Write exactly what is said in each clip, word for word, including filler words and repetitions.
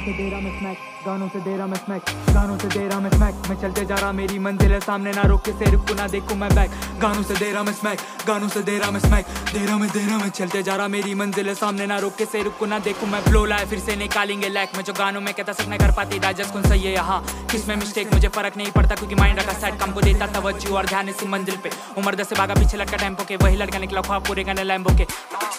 से दे रहा मैं स्मैक, गानों से दे रहा मैं स्मैक, गानों से दे रहा मैं स्मैक। मैं चलते जा रहा मेरी मंजिल है सामने, ना रोक के से रुकू ना देखूं मैं बैक। गानों से दे रहा मैं स्मैक, गानों से दे रहा मैं स्मैक, दे रहा मैं दे रहा मैं चलते जा रहा मेरी मंजिल है सामने, ना रोक के से रुकू ना देखूं मैं। फ्लो लाए फिर से निकालेंगे लैक में, जो गानों में कहता सब नहीं कर पाती डाइजेस्ट कौन सही है यहाँ किसमें मिस्टेक मुझे फर्क नहीं पड़ता, क्योंकि माइंड रखा सेट काम को देता तवज्जो और ध्यान इसी मंजिल पे। उम्र दस से भागा पीछे लटका टेम्पो के, वही लड़का निकला ख्वाब पूरे करने लैम्बो के।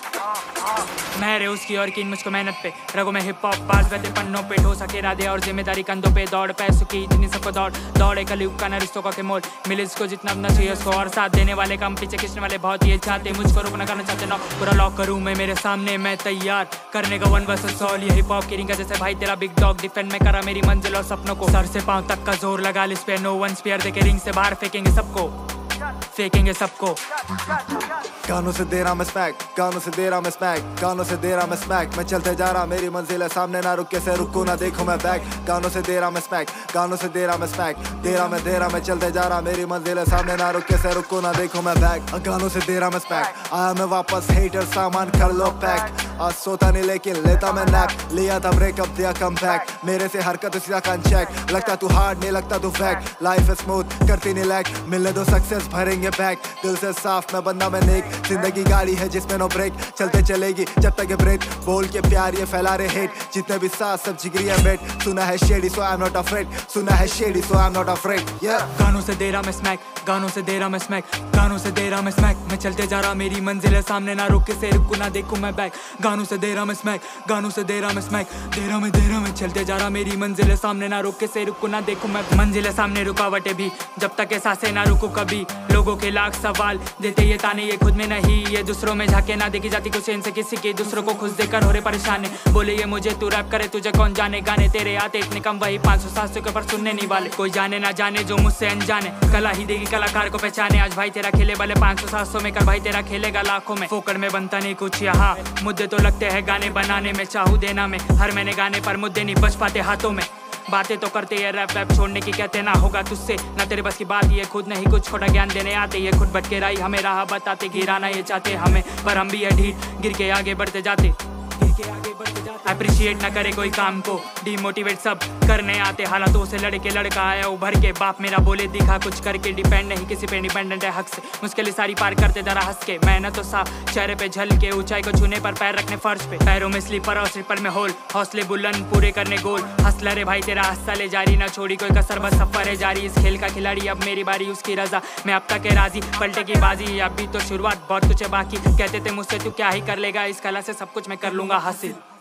मेहरे उसकी और कीन मुझको मेहनत पे, रगों में हिप हॉप बाज बहते पन्नों पे, ठोस के इरादे और जिम्मेदारी कंधों पे। दौड़ पैसों की इतनी सबको दौड़ दौड़े कलयुग का न रिश्तों का के मोल, मिले इसको जितना अपना चाहिए उसको, और साथ देने वाले कम पीछे खींचने वाले बहुत ये चाहते, मुझको रोकना करना चाहते ना पूरा लॉक करूँ मैं मेरे सामने मैं तैयार करने का वन वर्सेस ऑल। ये हिप हॉप की रिंग का जैसे भाई तेरा बिग डॉग, डिफेंड में करा मेरी मंजिल और सपनों को, सर से पांव तक का जोर लगा लिस पे, नो वन स्पेयर देके रिंग से बाहर फेंकेंगे सबको, फेंकेंगे सबको। गानों से दे रहा मैं स्मैक, गानों से दे रहा मैं स्मैक, गानों से दे रहा मैं स्मैक। मैं चलते जा रहा मेरी मंजिल है सामने, ना रुक के से रुकू ना देखूं मैं बैक। गानों से दे रहा मैं स्मैक, गानों से दे रहा मैं स्मैक, दे रहा मैं दे रहा मैं चलते जा रहा मेरी मंजिल है सामने, ना रुक के से रुकू ना देखूं मैं बैक। गानों से दे रहा मैं स्मैक, आया मैं वापस हेटर सामान कर लो पैक। आज सोता नहीं लेकिन लेता मैं नैप, लिया था ब्रेकअप दिया कम बैक। मेरे से हरकत सीधा कान चेक, लगता तू हार्ड नहीं लगता तू फैक। लाइफ है स्मूथ करती नहीं लैक, मिलने दो सक्सेस भरेंगे बैक। दिल से साफ मैं बंदा मैं नेक, जिंदगी गाड़ी है जिसमें नो ब्रेक, चलते चलेगी जब तक ये ब्रेक। बोल के प्यार ये फैला रहे हेट, जितने भी साथ सब जिगरी है बेट। सुना है Shady so I am not afraid, सुना है Shady so I am not afraid. गानों से दे रहा मैं स्मैक, गानों से दे रहा मैं स्मैक, गानों से दे रहा मैं स्मैक। मैं चलते जा रहा मेरी मंजिल है सामने, ना रोक के से रुकू ना देखूं मैं बैक। गानों से दे रहा मैं स्मैक, गानों से दे रहा मैं स्मैक, दे रहा मैं दे रहा मैं चलते जा रहा मेरी मंजिल है सामने, ना रोक के से रुकू ना देखूं मैं। मंजिल है सामने रुकावटें भी, जब तक ऐसा से ना रुकू कभी। लोगों के लाख सवाल देते ये ताने, ये खुद में नहीं ये दूसरों में झाके ना देखी जाती कुछ इनसे किसी की, दूसरों को खुश देकर हो रहे परेशान है। बोले ये मुझे तू रैप करे तुझे कौन जाने, गाने तेरे आते इतने कम वही पाँच सौ सात सौ के ऊपर सुनने नहीं वाले। कोई जाने ना जाने जो मुझसे अनजाने, कला ही देगी कलाकार को पहचाने। आज भाई तेरा खेले वाले पाँच सौ सात सौ में, कर भाई तेरा खेलेगा लाखों में। फोकट में बनता नहीं कुछ यहाँ, मुद्दे तो लगते हैं गाने बनाने में, चाहू देना में हर महीने गाने पर मुद्दे नहीं बच पाते हाथों में। बातें तो करते ये रैप वैप छोड़ने की कहते ना होगा तुझसे, ना तेरे बस की बात ये खुद नहीं कुछ छोटा ज्ञान देने आते। ये खुद भटके राही हमें राह बताते, गिराना ये चाहते हमें पर हम भी है ढीठ, गिर के आगे बढ़ते जाते, गिर के आगे बढ़ते जाते। अप्रिशिएट ना करे कोई काम को, डिमोटिवेट सब करने आते। हालातों से लड़के लड़का आया उभर के, बाप मेरा बोले दिखा कुछ करके। डिपेंड नहीं किसी पे, इंडिपेंडेंट है हक से, मुश्किलें सारी पार करते जरा हंस के। मेहनत तो साफ चेहरे पे झल के, ऊंचाई को छूने पर पैर रखने फर्श पे। पैरों में स्लीपर और स्लीपर में होल, हौसले बुलंद पूरे करने गोल। हंसला रे भाई तेरा हंसा ले जारी, ना छोड़ी कोई कसर बस सफर है जारी। इस खेल का खिलाड़ी अब मेरी बारी, उसकी रजा मैं अब तक है राजी। पलटे की बाजी अभी तो शुरुआत, बहुत कुछ है बाकी। कहते थे मुझसे तू क्या ही कर लेगा, इस कला से सब कुछ मैं कर लूंगा हासिल।